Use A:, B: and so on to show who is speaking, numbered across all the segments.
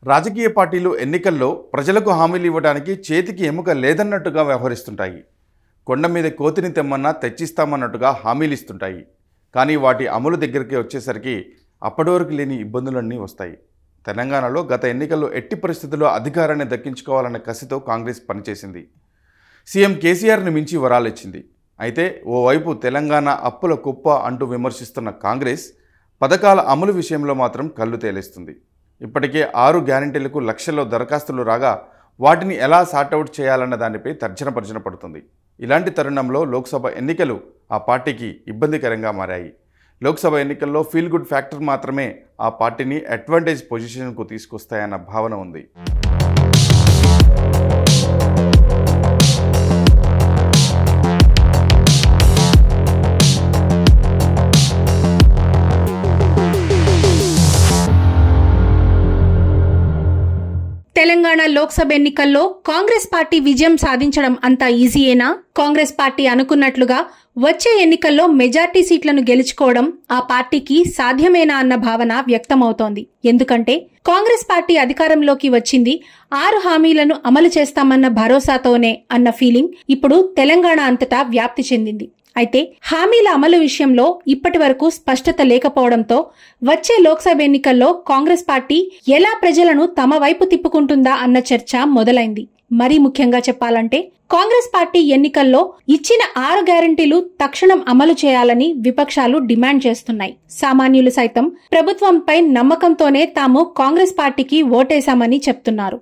A: రాజకీయ పార్టీలు ఎన్నికల్లో ప్రజలకు హామీలు ఇవ్వడానికి చేతికి ఎముక లేదన్నట్టుగా వ్యవహరిస్తుంటాయి. కొండ మీద కోతిని తెమ్మన్నా తెచ్చిస్తామన్నట్టుగా హామీలు ఇస్తుంటాయి. కానీ వాటి అమలు దగ్గరికి వచ్చేసరికి అప్పటి వరకు లేని ఇబ్బందులన్నీ వస్తాయి. తెలంగాణలో గత ఎన్నికల్లో ఎట్టి పరిస్థితుల్లో అధికారాన్ని దక్కించుకోవాలన్న కసితో కాంగ్రెస్ పనిచేసింది. సీఎం కేసీఆర్ని మించి వరాలిచ్చింది. అయితే ఓవైపు తెలంగాణ అప్పుల కుప్ప అంటూ విమర్శిస్తున్న కాంగ్రెస్ పథకాల అమలు విషయంలో మాత్రం కళ్ళు తేలేస్తుంది. ఇప్పటికే 6 గ్యారంటీలకు లక్షల్లో దరఖాస్తులు రాగా వాటిని ఎలా సార్ట్అవుట్ చేయాలన్న దానిపై తర్జన పడుతుంది. ఇలాంటి తరుణంలో లోక్సభ ఎన్నికలు ఆ పార్టీకి ఇబ్బందికరంగా మారాయి. లోక్సభ ఎన్నికల్లో ఫీల్ గుడ్ ఫ్యాక్టర్ మాత్రమే ఆ పార్టీని అడ్వాంటేజ్ పొజిషన్కు తీసుకొస్తాయన్న భావన ఉంది.
B: తెలంగాణ లోక్సభ ఎన్నికల్లో కాంగ్రెస్ పార్టీ విజయం సాధించడం అంత ఈజీయేనా? కాంగ్రెస్ పార్టీ అనుకున్నట్లుగా వచ్చే ఎన్నికల్లో మెజార్టీ సీట్లను గెలుచుకోవడం ఆ పార్టీకి సాధ్యమేనా అన్న భావన వ్యక్తమవుతోంది. ఎందుకంటే కాంగ్రెస్ పార్టీ అధికారంలోకి వచ్చింది 6 హామీలను అమలు చేస్తామన్న భరోసాతోనే అన్న ఫీలింగ్ ఇప్పుడు తెలంగాణ అంతటా వ్యాప్తి చెందింది. అయితే హామీల అమలు విషయంలో ఇప్పటి వరకు స్పష్టత లేకపోవడంతో వచ్చే లోక్సభ ఎన్నికల్లో కాంగ్రెస్ పార్టీ ఎలా ప్రజలను తమ వైపు తిప్పుకుంటుందా అన్న చర్చ మొదలైంది. మరీ ముఖ్యంగా చెప్పాలంటే కాంగ్రెస్ పార్టీ ఎన్నికల్లో ఇచ్చిన 6 గ్యారంటీలు తక్షణం అమలు చేయాలని విపక్షాలు డిమాండ్ చేస్తున్నాయి. సామాన్యులు సైతం ప్రభుత్వంపై నమ్మకంతోనే తాము కాంగ్రెస్ పార్టీకి ఓటేశామని చెప్తున్నారు.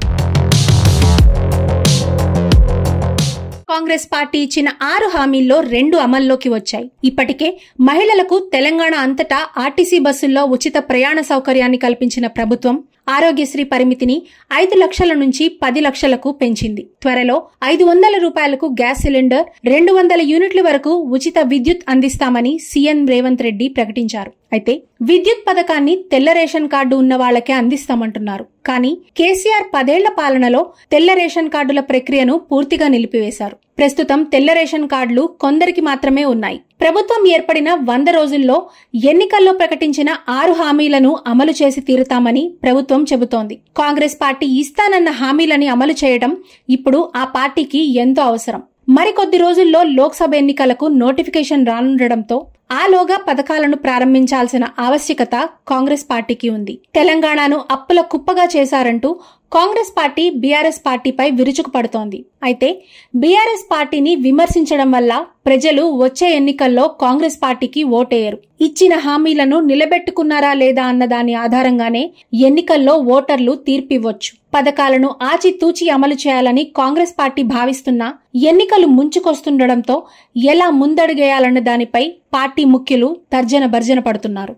B: కాంగ్రెస్ పార్టీ ఇచ్చిన 6 హామీల్లో 2 అమల్లోకి వచ్చాయి. ఇప్పటికే మహిళలకు తెలంగాణ అంతటా ఆర్టీసీ బస్సుల్లో ఉచిత ప్రయాణ సౌకర్యాన్ని కల్పించిన ప్రభుత్వం ఆరోగ్యశ్రీ పరిమితిని 5 లక్షల నుంచి 10 లక్షలకు పెంచింది. త్వరలో 500 రూపాయలకు గ్యాస్ సిలిండర్, 200 యూనిట్ల వరకు ఉచిత విద్యుత్ అందిస్తామని సీఎం రేవంత్ రెడ్డి ప్రకటించారు. అయితే విద్యుత్ పథకాన్ని తెల్ల రేషన్ కార్డు ఉన్న వాళ్లకే అందిస్తామంటున్నారు. కానీ కేసీఆర్ 10 ఏళ్ల పాలనలో తెల్ల రేషన్ కార్డుల ప్రక్రియను పూర్తిగా నిలిపివేశారు. ప్రస్తుతం తెల్ల రేషన్ కార్డులు కొందరికి మాత్రమే ఉన్నాయి. ప్రభుత్వం ఏర్పడిన 100 రోజుల్లో ఎన్నికల్లో ప్రకటించిన 6 హామీలను అమలు చేసి తీరుతామని ప్రభుత్వం చెబుతోంది. కాంగ్రెస్ పార్టీ ఇస్తానన్న హామీలని అమలు చేయడం ఇప్పుడు ఆ పార్టీకి ఎంతో అవసరం. మరికొద్ది రోజుల్లో లోక్సభ ఎన్నికలకు నోటిఫికేషన్ రానుండడంతో ఆలోగా పథకాలను ప్రారంభించాల్సిన ఆవశ్యకత కాంగ్రెస్ పార్టీకి ఉంది. తెలంగాణను అప్పుల కుప్పగా చేశారంటూ కాంగ్రెస్ పార్టీ బీఆర్ఎస్ పార్టీపై విరుచుకుపడుతోంది. అయితే బీఆర్ఎస్ పార్టీని విమర్శించడం వల్ల ప్రజలు వచ్చే ఎన్నికల్లో కాంగ్రెస్ పార్టీకి ఓటేయరు. ఇచ్చిన హామీలను నిలబెట్టుకున్నారా లేదా అన్న దాని ఆధారంగానే ఎన్నికల్లో ఓటర్లు తీర్పివ్వొచ్చు. పథకాలను ఆచితూచి అమలు చేయాలని కాంగ్రెస్ పార్టీ భావిస్తున్నా ఎన్నికలు ముంచుకొస్తుండడంతో ఎలా ముందడుగేయాలన్న దానిపై పార్టీ ముఖ్యులు తర్జన పడుతున్నారు.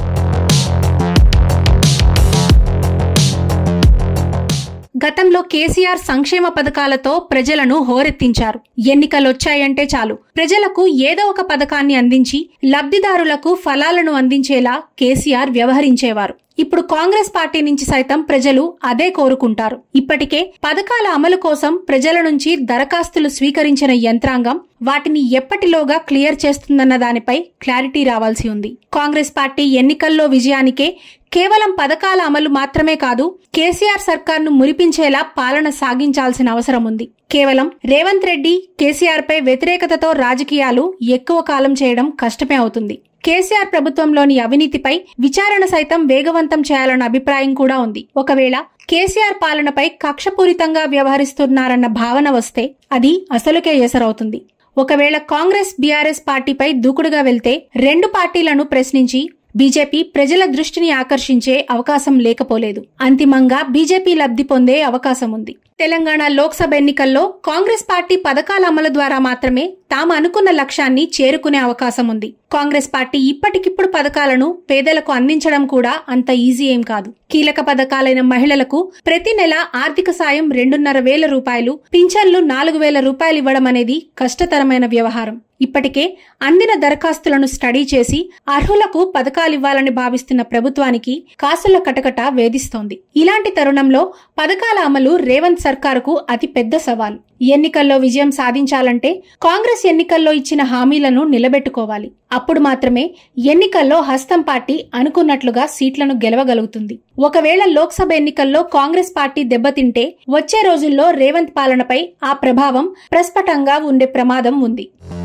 B: గతంలో కేసీఆర్ సంక్షేమ పథకాలతో ప్రజలను హోరెత్తించారు. ఎన్నికలొచ్చాయంటే చాలు ప్రజలకు ఏదో ఒక పథకాన్ని అందించి లబ్ధిదారులకు ఫలాలను అందించేలా కేసీఆర్ వ్యవహరించేవారు. ఇప్పుడు కాంగ్రెస్ పార్టీ నుంచి సైతం ప్రజలు అదే కోరుకుంటారు. ఇప్పటికే పథకాల అమలు కోసం ప్రజల నుంచి దరఖాస్తులు స్వీకరించిన యంత్రాంగం వాటిని ఎప్పటిలోగా క్లియర్ చేస్తుందన్న దానిపై క్లారిటీ రావాల్సి ఉంది. కాంగ్రెస్ పార్టీ ఎన్నికల్లో విజయానికే కేవలం పథకాల అమలు మాత్రమే కాదు, కేసీఆర్ సర్కార్ను మురిపించేలా పాలన సాగించాల్సిన అవసరం ఉంది. కేవలం రేవంత్ రెడ్డి, కేసీఆర్ పై వ్యతిరేకతతో రాజకీయాలు ఎక్కువ కాలం చేయడం కష్టమే అవుతుంది. కేసీఆర్ ప్రభుత్వంలోని అవినీతిపై విచారణ సైతం వేగవంతం చేయాలన్న అభిప్రాయం కూడా ఉంది. ఒకవేళ కేసీఆర్ పాలనపై కక్షపూరితంగా వ్యవహరిస్తున్నారన్న భావన వస్తే అది అసలుకే ఎసరవుతుంది. ఒకవేళ కాంగ్రెస్ బీఆర్ఎస్ పార్టీపై దూకుడుగా వెళ్తే 2 పార్టీలను ప్రశ్నించి బీజేపీ ప్రజల దృష్టిని ఆకర్షించే అవకాశం లేకపోలేదు. అంతిమంగా బీజేపీ లబ్ధి పొందే అవకాశం ఉంది. తెలంగాణ లోక్సభ ఎన్నికల్లో కాంగ్రెస్ పార్టీ పథకాల అమలు ద్వారా మాత్రమే తాము అనుకున్న లక్ష్యాన్ని చేరుకునే అవకాశం ఉంది. కాంగ్రెస్ పార్టీ ఇప్పటికిప్పుడు పథకాలను పేదలకు అందించడం కూడా అంత ఈజీ ఏం కాదు. కీలక పథకాలైన మహిళలకు ప్రతి నెల ఆర్థిక సాయం 2,500 రూపాయలు, పింఛన్లు 4,000 రూపాయలు ఇవ్వడం అనేది కష్టతరమైన వ్యవహారం. ఇప్పటికే అందిన దరఖాస్తులను స్టడీ చేసి అర్హులకు పథకాలివ్వాలని భావిస్తున్న ప్రభుత్వానికి కాసుల కటకట వేధిస్తోంది. ఇలాంటి తరుణంలో పథకాల అమలు రేవంత్ సర్కారుకు అతి పెద్ద సవాల్. ఎన్నికల్లో విజయం సాధించాలంటే కాంగ్రెస్ ఎన్నికల్లో ఇచ్చిన హామీలను నిలబెట్టుకోవాలి. అప్పుడు మాత్రమే ఎన్నికల్లో హస్తం పార్టీ అనుకున్నట్లుగా సీట్లను గెలవగలుగుతుంది. ఒకవేళ లోక్సభ ఎన్నికల్లో కాంగ్రెస్ పార్టీ దెబ్బతింటే వచ్చే రోజుల్లో రేవంత్ పాలనపై ఆ ప్రభావం ప్రస్ఫుటంగా ఉండే ప్రమాదం ఉంది.